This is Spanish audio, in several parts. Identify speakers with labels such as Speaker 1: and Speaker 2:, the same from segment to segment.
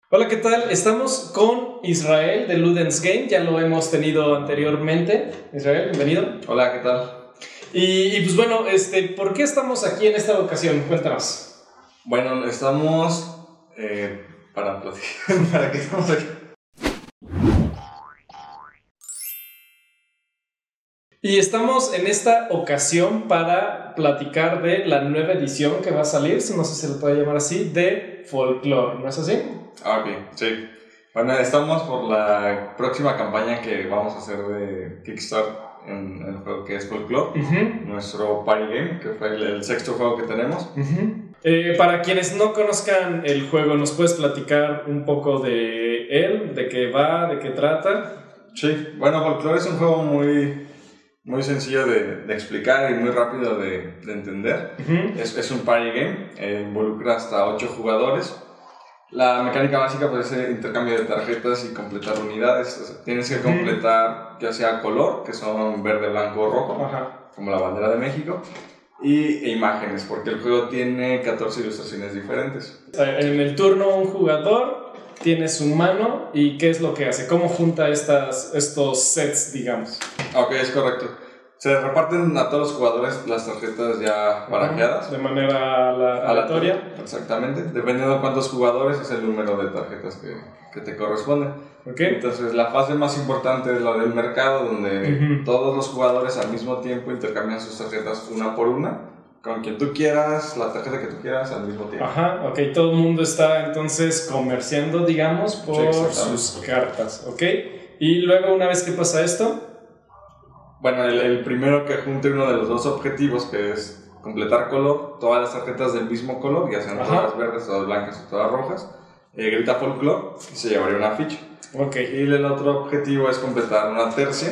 Speaker 1: Hola, ¿qué tal? Estamos con Israel de Ludens Game, ya lo hemos tenido anteriormente. Israel, bienvenido.
Speaker 2: Hola, ¿qué tal?
Speaker 1: Y pues bueno, ¿por qué estamos aquí en esta ocasión? Cuéntanos.
Speaker 2: Bueno, estamos para platicar. ¿Para qué estamos aquí?
Speaker 1: Y estamos en esta ocasión para platicar de la nueva edición que va a salir, no sé si se le puede llamar así, de Folklore, ¿no es así?
Speaker 2: Ok, sí. Bueno, estamos por la próxima campaña que vamos a hacer de Kickstarter en el juego que es Folklore, nuestro party game, que fue el sexto juego que tenemos.
Speaker 1: Para quienes no conozcan el juego, ¿nos puedes platicar un poco de él, de qué va, de qué trata?
Speaker 2: Sí, bueno, Folklore es un juego muy sencillo de explicar y muy rápido de entender. Es un party game, involucra hasta 8 jugadores. La mecánica básica pues, es el intercambio de tarjetas y completar unidades. O sea, tienes que completar ya sea color, que son verde, blanco o rojo, como la bandera de México, e imágenes, porque el juego tiene 14 ilustraciones diferentes.
Speaker 1: En el turno un jugador tiene su mano y ¿qué es lo que hace? ¿Cómo junta estos sets, digamos?
Speaker 2: Ok, es correcto. Se reparten a todos los jugadores las tarjetas ya barajeadas.
Speaker 1: De manera aleatoria.
Speaker 2: Exactamente. Dependiendo de cuántos jugadores es el número de tarjetas que te corresponden.
Speaker 1: Okay.
Speaker 2: Entonces la fase más importante es la del mercado, donde todos los jugadores al mismo tiempo intercambian sus tarjetas una por una. Con quien tú quieras, la tarjeta que tú quieras al mismo tiempo.
Speaker 1: Ok. Todo el mundo está entonces comerciando, digamos, por sus cartas. Ok. Y luego, una vez que pasa esto...
Speaker 2: Bueno, el primero que junte uno de los dos objetivos, que es completar color, todas las tarjetas del mismo color, ya sean todas verdes, todas blancas o todas rojas, grita Folklore y se llevaría una ficha. Y el otro objetivo es completar una tercia,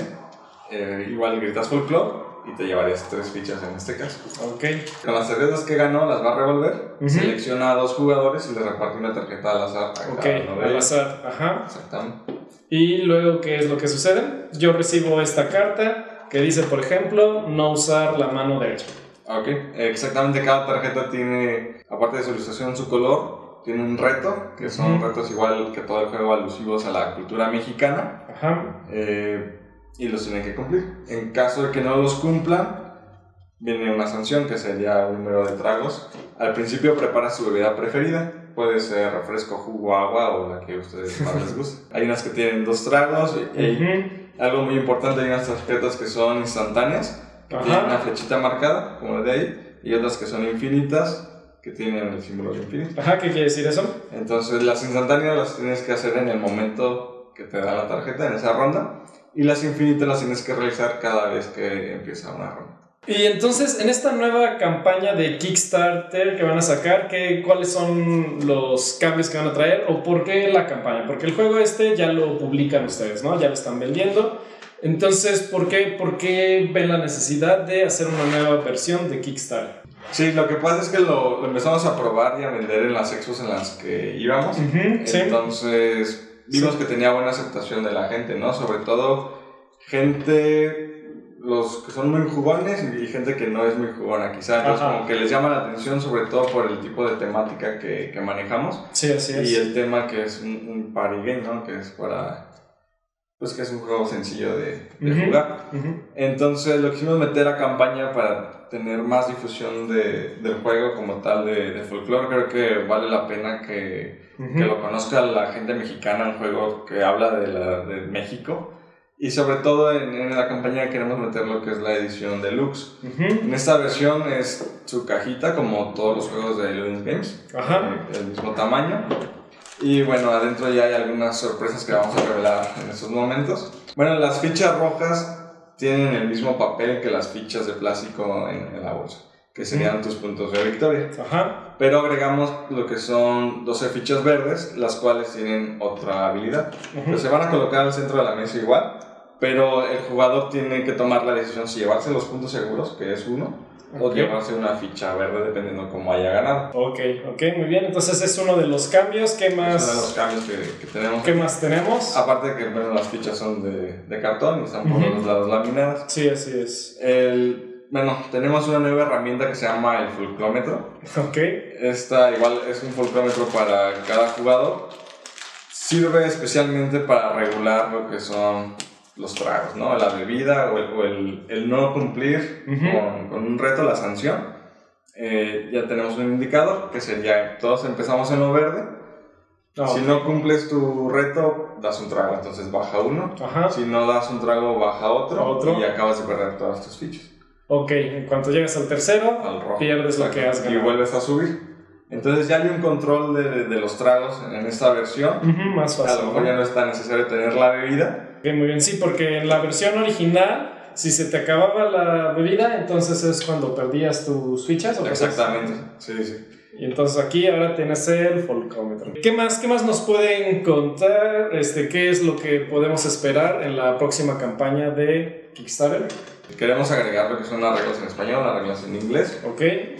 Speaker 2: igual gritas Folklore y te llevarías 3 fichas en este caso. Con las tarjetas que ganó las va a revolver, selecciona a 2 jugadores y le reparte una tarjeta al azar a cada uno de ellos.
Speaker 1: Al azar,
Speaker 2: Exactamente.
Speaker 1: Y luego, ¿qué es lo que sucede? Yo recibo esta carta que dice, por ejemplo, no usar la mano derecha.
Speaker 2: Ok, exactamente, cada tarjeta tiene, aparte de su ilustración, su color, tiene un reto, que son retos igual que todo el juego alusivos a la cultura mexicana. Y los tienen que cumplir. En caso de que no los cumplan, viene una sanción que sería un número de tragos. Al principio prepara su bebida preferida, puede ser refresco, jugo, agua o la que a ustedes más les guste. Hay unas que tienen 2 tragos y algo muy importante, hay unas tarjetas que son instantáneas, que tienen una flechita marcada, como la de ahí, y otras que son infinitas, que tienen el símbolo de infinito.
Speaker 1: ¿Qué quiere decir eso?
Speaker 2: Entonces las instantáneas las tienes que hacer en el momento que te da la tarjeta, en esa ronda, y las infinitas las tienes que realizar cada vez que empieza una ronda.
Speaker 1: Y entonces, en esta nueva campaña de Kickstarter que van a sacar, ¿cuáles son los cambios que van a traer? ¿O por qué la campaña? Porque el juego ya lo publican ustedes, ¿no? Ya lo están vendiendo. Entonces, ¿por qué ven la necesidad de hacer una nueva versión de Kickstarter?
Speaker 2: Sí, lo que pasa es que lo empezamos a probar y a vender en las expos en las que íbamos. Entonces, vimos que tenía buena aceptación de la gente, ¿no? Sobre todo, los que son muy jugones y gente que no es muy jugona, quizá. Entonces, como que les llama la atención, sobre todo por el tipo de temática que manejamos.
Speaker 1: Sí, así es.
Speaker 2: Y el tema que es un party game, ¿no? Que es que es un juego sencillo de jugar. Entonces lo quisimos meter a campaña para tener más difusión del juego como tal de Folklore. Creo que vale la pena que lo conozca la gente mexicana, un juego que habla de México. Y sobre todo en la campaña queremos meter lo que es la edición deluxe. En esta versión es su cajita, como todos los juegos de Ludens Games, el mismo tamaño. Y bueno, adentro ya hay algunas sorpresas que vamos a revelar en estos momentos. Bueno, las fichas rojas tienen el mismo papel que las fichas de plástico en la bolsa, que serían tus puntos de victoria. Pero agregamos lo que son 12 fichas verdes, las cuales tienen otra habilidad. Pues se van a colocar al centro de la mesa igual, pero el jugador tiene que tomar la decisión si llevarse los puntos seguros, que es 1, o llevarse una ficha verde dependiendo cómo haya ganado.
Speaker 1: Ok, muy bien. Entonces es uno de los cambios. ¿Qué más?
Speaker 2: Es uno de los cambios que tenemos.
Speaker 1: ¿Qué más tenemos?
Speaker 2: Aparte de que las fichas son de cartón y están por los lados laminadas.
Speaker 1: Sí, así es.
Speaker 2: Tenemos una nueva herramienta que se llama el folclómetro.
Speaker 1: Esta
Speaker 2: igual es un folclómetro para cada jugador. sirve especialmente para regular lo que son los tragos, ¿no? La bebida o el no cumplir con un reto, la sanción. Ya tenemos un indicador que sería, todos empezamos en lo verde. Si no cumples tu reto, das un trago, entonces baja uno. Si no das un trago, baja otro. Y acabas de perder todas tus fichas.
Speaker 1: Ok, en cuanto llegas al tercero,
Speaker 2: al rojo,
Speaker 1: pierdes lo que has ganado.
Speaker 2: Y vuelves a subir. Entonces ya hay un control de los tragos en esta versión.
Speaker 1: Más fácil.
Speaker 2: A lo mejor ya no es tan necesario tener la bebida.
Speaker 1: Muy bien, sí, porque en la versión original, si se te acababa la bebida, entonces es cuando perdías tus fichas. ¿O
Speaker 2: exactamente, sí.
Speaker 1: Y entonces aquí ahora tienes el folcómetro. ¿Qué más nos pueden contar? ¿Qué es lo que podemos esperar en la próxima campaña de Kickstarter?
Speaker 2: Queremos agregar lo que son las reglas en español, las reglas en inglés.
Speaker 1: Ok,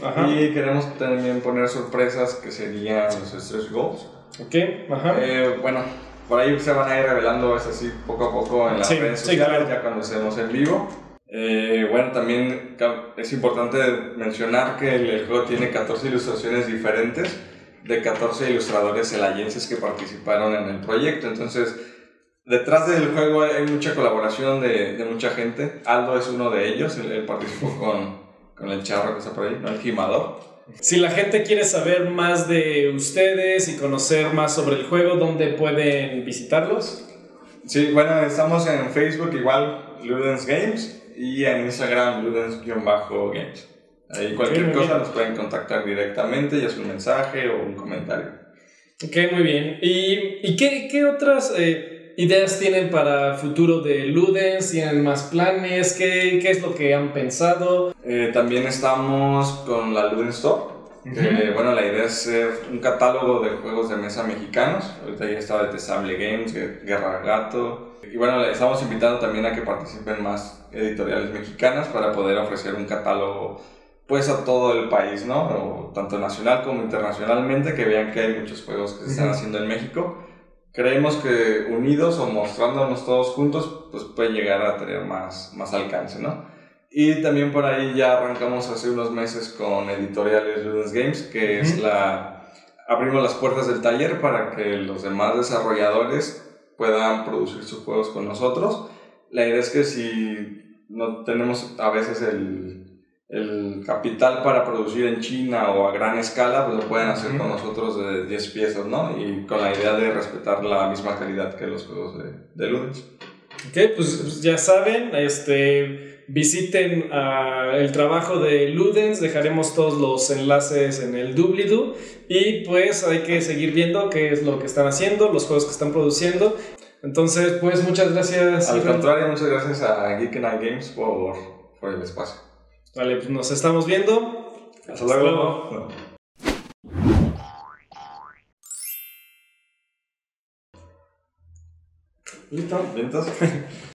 Speaker 2: Y queremos también poner sorpresas que serían los stretch goals.
Speaker 1: Ok,
Speaker 2: bueno, por ahí se van a ir revelando eso así poco a poco en las redes sociales, ya cuando estemos en vivo. Bueno, también es importante mencionar que el juego tiene 14 ilustraciones diferentes de 14 ilustradores celayenses que participaron en el proyecto. Entonces, detrás del juego hay mucha colaboración de mucha gente. Aldo es uno de ellos, él participó con el charro que está por ahí, ¿no? El gimador.
Speaker 1: Si la gente quiere saber más de ustedes y conocer más sobre el juego, ¿dónde pueden visitarlos?
Speaker 2: Sí, bueno, estamos en Facebook igual, Ludens Games, y en Instagram, Ludens-Games. Ahí cualquier cosa nos pueden contactar directamente, ya sea un mensaje o un comentario.
Speaker 1: Ok, muy bien. ¿Y qué otras ideas tienen para el futuro de Ludens? ¿Tienen más planes? ¿Qué es lo que han pensado?
Speaker 2: También estamos con la Ludens Store. Bueno, la idea es hacer un catálogo de juegos de mesa mexicanos. Ahorita ya está de Tezable Games, Guerra Gato. Y bueno, estamos invitando también a que participen más editoriales mexicanas para poder ofrecer un catálogo pues a todo el país, ¿no? O tanto nacional como internacionalmente, que vean que hay muchos juegos que se están haciendo en México. Creemos que unidos o mostrándonos todos juntos, pues puede llegar a tener más alcance, ¿no? Y también por ahí ya arrancamos hace unos meses con editoriales Ludens Games, que es abrimos las puertas del taller para que los demás desarrolladores puedan producir sus juegos con nosotros. La idea es que si no tenemos a veces el capital para producir en China o a gran escala, pues lo pueden hacer con nosotros de 10 piezas, ¿no? Y con la idea de respetar la misma calidad que los juegos de Ludens.
Speaker 1: Ok, pues ya saben, visiten el trabajo de Ludens, dejaremos todos los enlaces en el doobly-doo y pues hay que seguir viendo qué es lo que están haciendo, los juegos que están produciendo. Entonces, pues muchas gracias.
Speaker 2: Al contrario, muchas gracias a Geek Night Games por el espacio.
Speaker 1: Vale, pues nos estamos viendo.
Speaker 2: Hasta luego.
Speaker 1: ¿Listo?
Speaker 2: ¿Vientos?